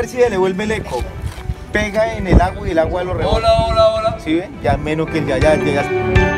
ver si se le vuelve el eco. Pega en el agua y el agua lo rebota. Hola, hola, hola. ¿Sí ven? Ya menos que el de allá, el de allá.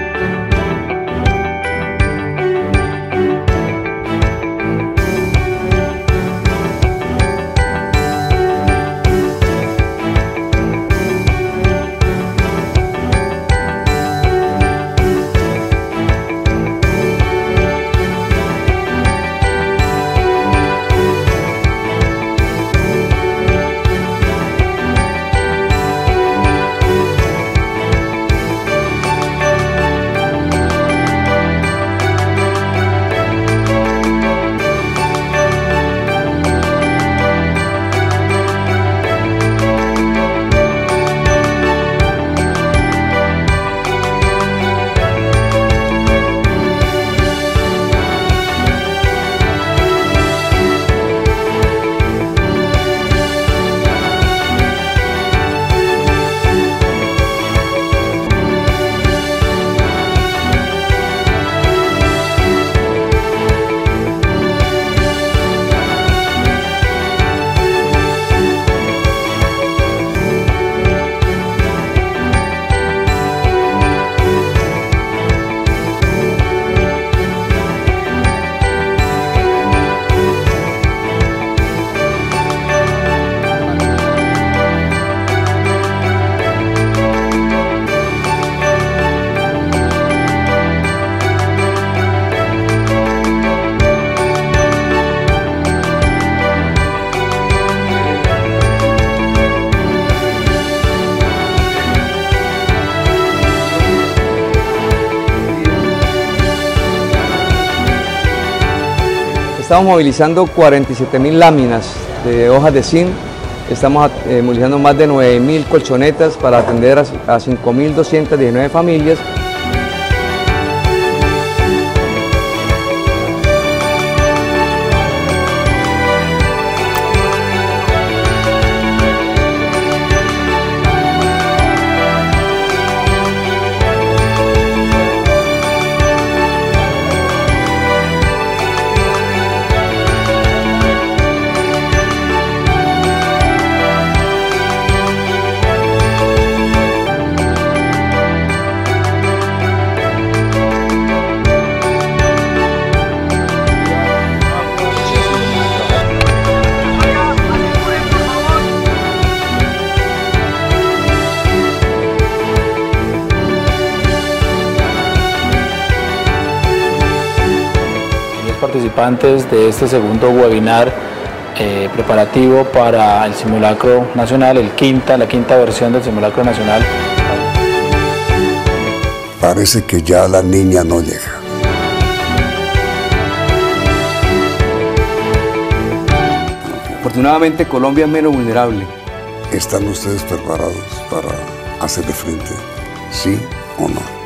Estamos movilizando 47.000 láminas de hojas de zinc, estamos movilizando más de 9.000 colchonetas para atender a 5.219 familias. Participantes de este segundo webinar preparativo para el simulacro nacional, la quinta versión del simulacro nacional. Parece que ya la niña no llega. Afortunadamente Colombia es menos vulnerable. ¿Están ustedes preparados para hacerle frente? ¿Sí o no?